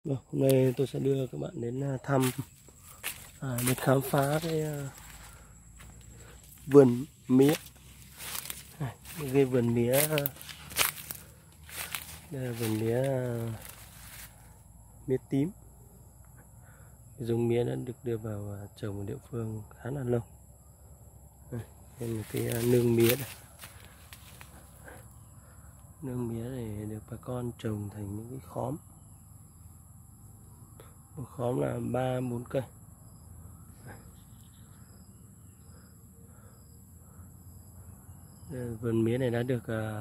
Vâng, hôm nay tôi sẽ đưa các bạn đến thăm, đến khám phá cái vườn mía. Cái vườn mía, đây là vườn mía mía tím. Cái giống mía đã được đưa vào trồng ở địa phương khá là lâu. Đây là cái nương mía này. Nương mía này được bà con trồng thành những cái khóm. Một khóm là 3-4 cây. Vườn mía này đã được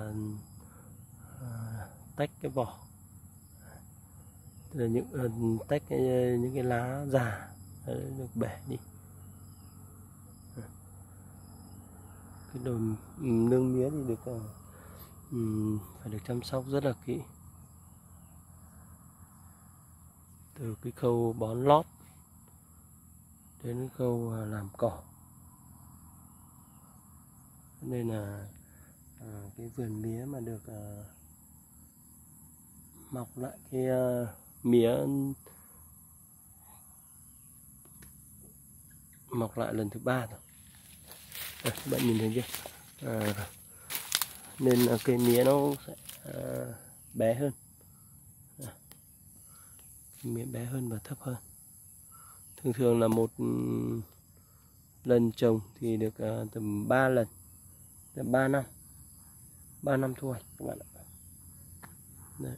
tách cái vỏ, tức là tách những cái lá già được bẻ đi. Cái đồi nương mía thì được phải được chăm sóc rất là kỹ, từ cái khâu bón lót đến cái khâu làm cỏ. Nên là cái vườn mía mà được mọc lại cái mía mọc lại lần thứ 3 rồi. Đây, các bạn nhìn thấy chưa? Nên là cây mía nó sẽ bé hơn, mía bé hơn và thấp hơn. Thường thường là một lần trồng thì được tầm 3 lần, 3 năm thu hoạch các bạn ạ. Đấy.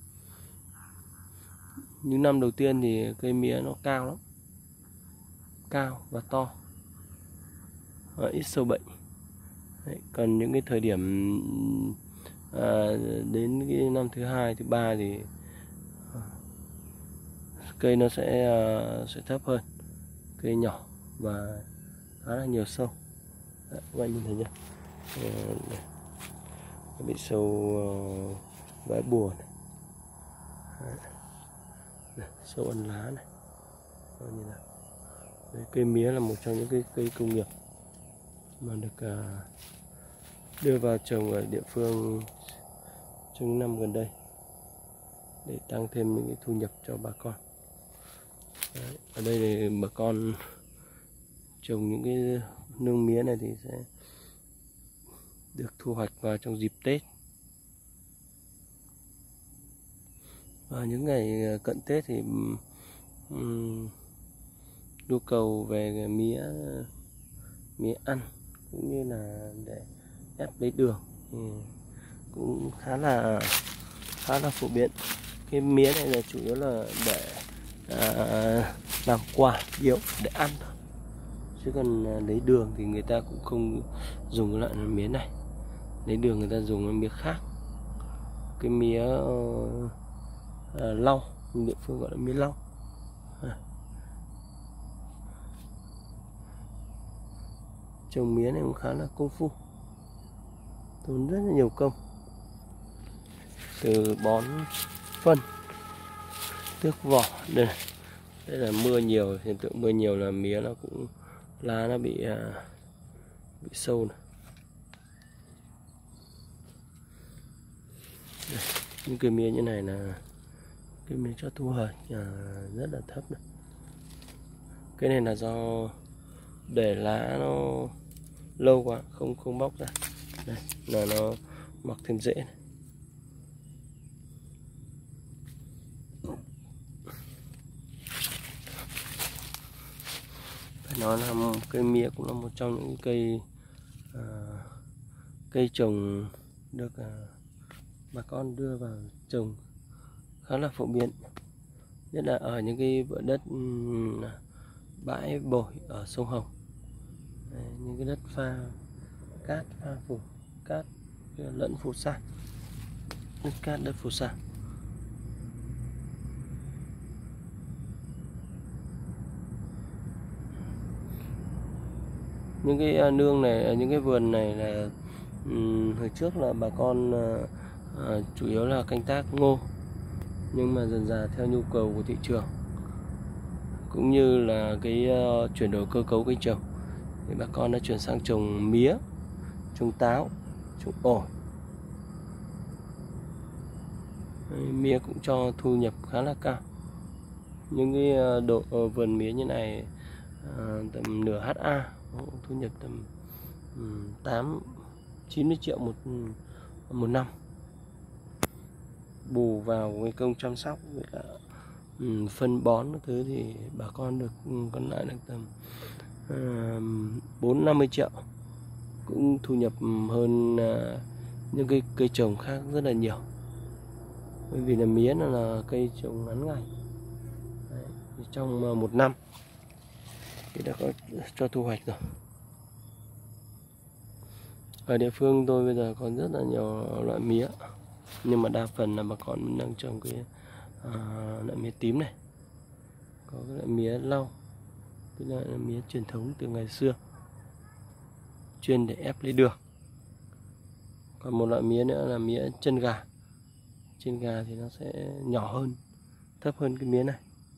Những năm đầu tiên thì cây mía nó cao lắm, cao và to, ít sâu bệnh. Đấy. Còn những cái thời điểm đến cái năm thứ 2, thứ 3 thì cây nó sẽ thấp hơn, cây nhỏ và khá là nhiều sâu. Đấy, các bạn nhìn thấy chưa? Nó bị sâu vãi bùa này. Đấy, sâu ăn lá này. Đấy, cây mía là một trong những cái cây công nghiệp mà được đưa vào trồng ở địa phương trong những năm gần đây để tăng thêm những cái thu nhập cho bà con. Đấy, ở đây thì bà con trồng những cái nương mía này thì sẽ được thu hoạch vào trong dịp Tết. Và những ngày cận Tết thì nhu cầu về mía ăn cũng như là để ép lấy đường thì cũng khá là phổ biến. Cái mía này là chủ yếu là để làm quà biếu để ăn thôi, chứ còn lấy đường thì người ta cũng không dùng cái loại mía này. Lấy đường người ta dùng cái mía khác, cái mía lau, địa phương gọi là mía lau. Trồng mía này cũng khá là công phu, tốn rất là nhiều công, từ bón phân, tước vỏ. Đây là mưa nhiều, hiện tượng mưa nhiều là mía nó cũng lá nó bị sâu này. Đây, những cây mía như này là cây mía cho thu hoạch rất là thấp này. Cái này là do để lá nó lâu quá không bóc ra. Đây là nó mọc thêm rễ này. Phải nói là cây mía cũng là một trong những cây trồng được bà con đưa vào trồng khá là phổ biến, nhất là ở những cái vựa đất bãi bồi ở sông Hồng. Đấy, những cái đất pha cát, pha phủ cát lẫn phù sa, đất cát đất phù sa. Những cái nương này, những cái vườn này là hồi trước là bà con chủ yếu là canh tác ngô, nhưng mà dần dà theo nhu cầu của thị trường cũng như là cái chuyển đổi cơ cấu cây trồng thì bà con đã chuyển sang trồng mía, trồng táo, trồng ổi. Mía cũng cho thu nhập khá là cao. những cái vườn mía như này tầm nửa ha, thu nhập tầm 80-90 triệu một năm, bù vào cái công chăm sóc với cả phân bón các thứ thì bà con được còn lại được tầm 40-50 triệu, cũng thu nhập hơn những cái cây trồng khác rất là nhiều, bởi vì là mía nó là cây trồng ngắn ngày. Đấy, trong một năm thì đã có cho thu hoạch rồi. Ở địa phương tôi bây giờ còn rất là nhiều loại mía, nhưng mà đa phần là bà con đang trồng cái loại mía tím này, có cái loại mía lau, cái loại mía truyền thống từ ngày xưa, chuyên để ép lấy đường. Còn một loại mía nữa là mía chân gà. Chân gà thì nó sẽ nhỏ hơn, thấp hơn cái mía này,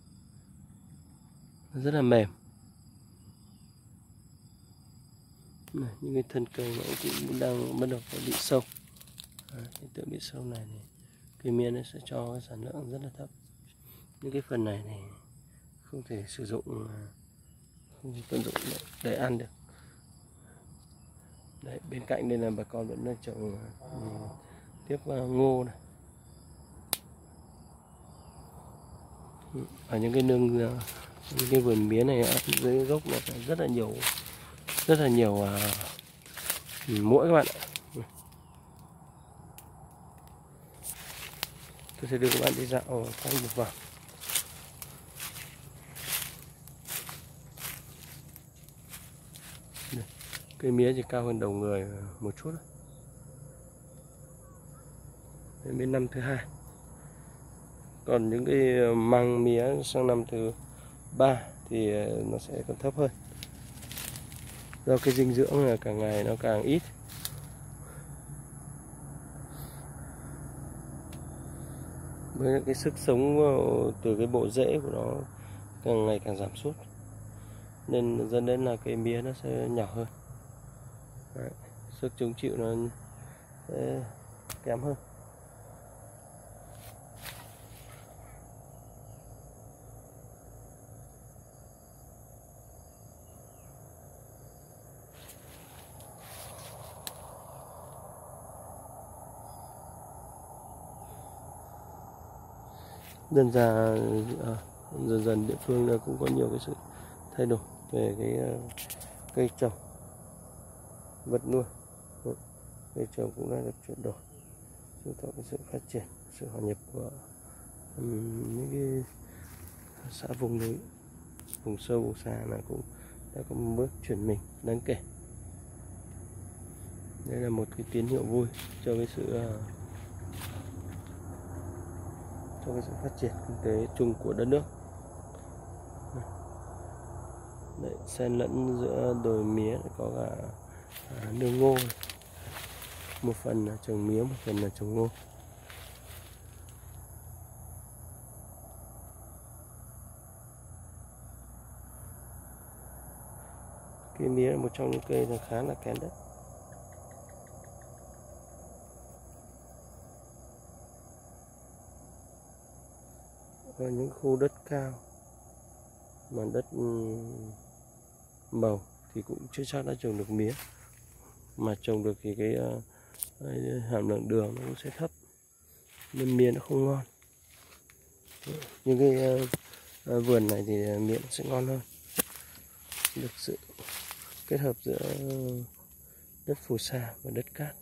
nó rất là mềm. Này, những cái thân cây nó cũng đang bắt đầu bị sâu. Hiện tượng bị sâu này thì cây mía nó sẽ cho cái sản lượng rất là thấp. Những cái phần này thì không thể sử dụng, không thể tận dụng để ăn được. Đấy, bên cạnh đây là bà con vẫn đang trồng tiếp ngô này. Ở những cái nương, những cái vườn mía này ở dưới gốc là rất là nhiều muỗi các bạn ạ. Tôi sẽ đưa các bạn đi dạo quanh một vòng. Cây mía chỉ cao hơn đầu người một chút. Đến năm thứ 2. Còn những cái măng mía sang năm thứ 3 thì nó sẽ còn thấp hơn. Do cái dinh dưỡng là càng ngày nó càng ít. Với cái sức sống từ cái bộ rễ của nó càng ngày càng giảm sút, nên dẫn đến là cây mía nó sẽ nhỏ hơn. Đấy, sức chống chịu nó sẽ kém hơn. Dần dần địa phương cũng có nhiều cái sự thay đổi về cái cây trồng, vật nuôi. Cây trồng cũng đã được chuyển đổi, chứng tỏ cái sự phát triển, sự hòa nhập của những cái xã vùng núi, vùng sâu vùng xa là cũng đã có một bước chuyển mình đáng kể. Đây là một cái tín hiệu vui cho cái sự phát triển kinh tế chung của đất nước. Đấy, xen lẫn giữa đồi mía có cả nương ngô, một phần là trồng mía, một phần là trồng ngô. Cây mía là một trong những cây là khá là kén đất. Ở những khu đất cao mà đất màu thì cũng chưa chắc đã trồng được mía, mà trồng được thì cái hàm lượng đường nó cũng sẽ thấp, nên mía nó không ngon. Những cái vườn này thì mía nó sẽ ngon hơn, được sự kết hợp giữa đất phù sa và đất cát.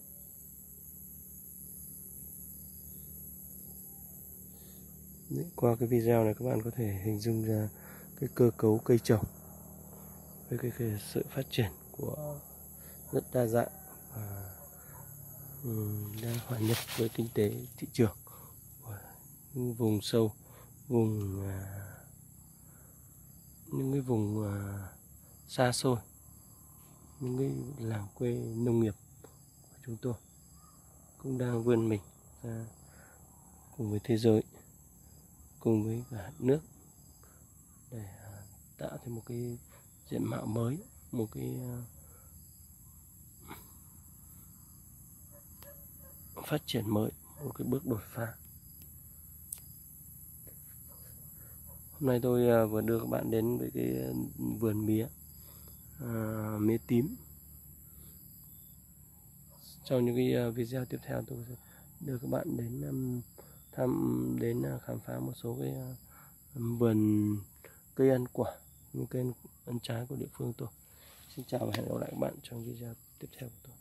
Qua cái video này các bạn có thể hình dung ra cái cơ cấu cây trồng với cái sự phát triển của rất đa dạng và đang hòa nhập với kinh tế thị trường của những vùng sâu, những cái vùng xa xôi, những cái làng quê nông nghiệp của chúng tôi cũng đang vươn mình ra cùng với thế giới, cùng với cả nước, để tạo thêm một cái diện mạo mới, một cái phát triển mới, một cái bước đột phá. Hôm nay tôi vừa đưa các bạn đến với cái vườn mía tím. Trong những cái video tiếp theo tôi sẽ đưa các bạn đến khám phá một số cái vườn cây ăn quả, những cây ăn trái của địa phương tôi. Xin chào và hẹn gặp lại các bạn trong video tiếp theo của tôi.